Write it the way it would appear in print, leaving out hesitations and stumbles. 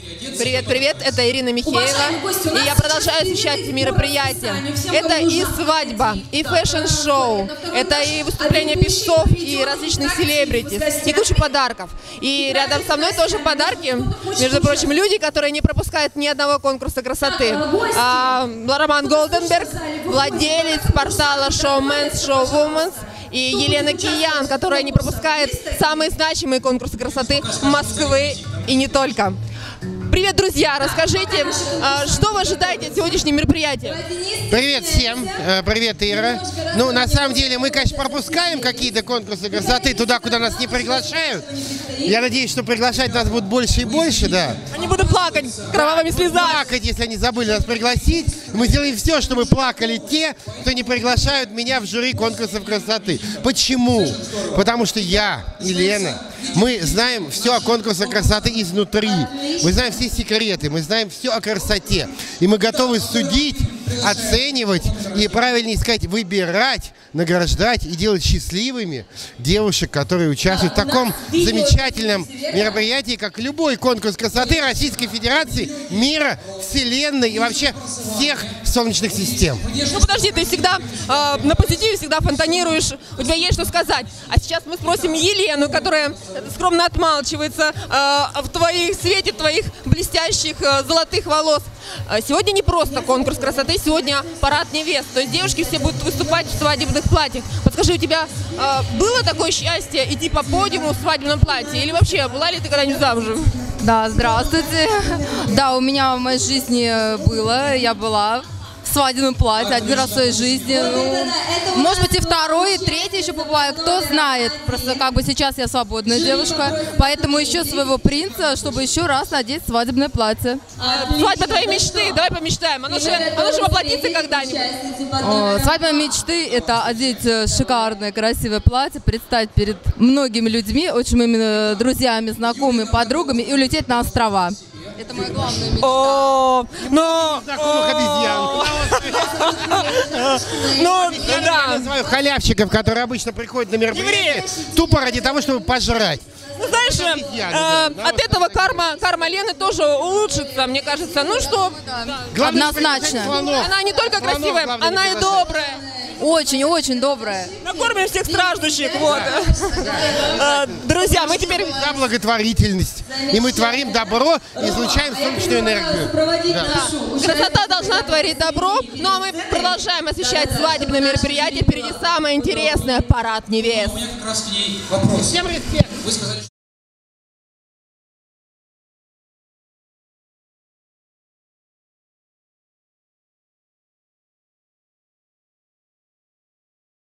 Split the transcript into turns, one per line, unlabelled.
Привет, привет, это Ирина Михеева, и я продолжаю освещать мероприятия. Это и свадьба, и фэшн-шоу, это и выступления певцов, и различных селебритис, и куча подарков. И рядом со мной тоже подарки, между прочим, люди, которые не пропускают ни одного конкурса красоты. Роман Голденберг, владелец портала Showman's, Showwoman's, и Елена Киян, которая не пропускает самые значимые конкурсы красоты Москвы и не только. Привет, друзья! Расскажите, что вы ожидаете от сегодняшнего мероприятия?
Привет всем! Привет, Ира! Ну, на самом деле, мы, конечно, пропускаем какие-то конкурсы красоты туда, куда нас не приглашают. Я надеюсь, что приглашать нас будут больше и больше, да.
Они будут плакать кровавыми слезами.
Плакать, если они забыли нас пригласить. Мы сделаем все, чтобы плакали те, кто не приглашают меня в жюри конкурсов красоты. Почему? Потому что я и Лена, мы знаем все о конкурсах красоты изнутри. Мы знаем все секреты, мы знаем все о красоте. И мы готовы судить, оценивать и, правильнее сказать, выбирать, награждать и делать счастливыми девушек, которые участвуют в таком замечательном мероприятии, как любой конкурс красоты Российской Федерации, мира, Вселенной и вообще всех солнечных систем.
Ну подожди, ты всегда на позитиве, всегда фонтанируешь, у тебя есть что сказать. А сейчас мы спросим Елену, которая скромно отмалчивается в свете твоих блестящих золотых волос. Сегодня не просто конкурс красоты, сегодня парад невест. То есть девушки все будут выступать в свадебных платьях. Подскажи, у тебя было такое счастье идти по подиуму в свадебном платье? Или вообще, была ли ты когда-нибудь замужем?
Да, здравствуйте. Да, у меня в моей жизни было, я была в свадебном платье один раз в своей жизни. Ну, может быть, и второй, и третий еще побываю, кто знает. Просто как бы сейчас я свободная девушка, поэтому ищу своего принца, чтобы еще раз надеть свадебное платье.
Свадьба твоей мечты, давай помечтаем. Оно же воплотится когда-нибудь.
Свадьба мечты – это одеть шикарное, красивое платье, предстать перед многими людьми, очень моими друзьями, знакомыми, подругами и улететь на острова. Это моя главная мечта.
О, ну,
Знакомых обезьян.
ну,
Я называю халявщиков, которые обычно приходят на мероприятие тупо ради того, чтобы пожрать.
Ну, знаешь, от этого карма Лены тоже улучшится, мне кажется. Ну что,
Однозначно.
она не только красивая, она и добрая.
Очень-очень добрая.
Накормим всех страждущих, вот. Друзья, мы теперь...
За благотворительность. И мы творим добро и излучаем солнечную энергию. Да.
Красота должна творить добро. Ну а мы продолжаем освещать свадебное мероприятие. Впереди самое интересное — парад невест.
У меня как раз к ней вопрос.
Всем респект.
Вы сказали, что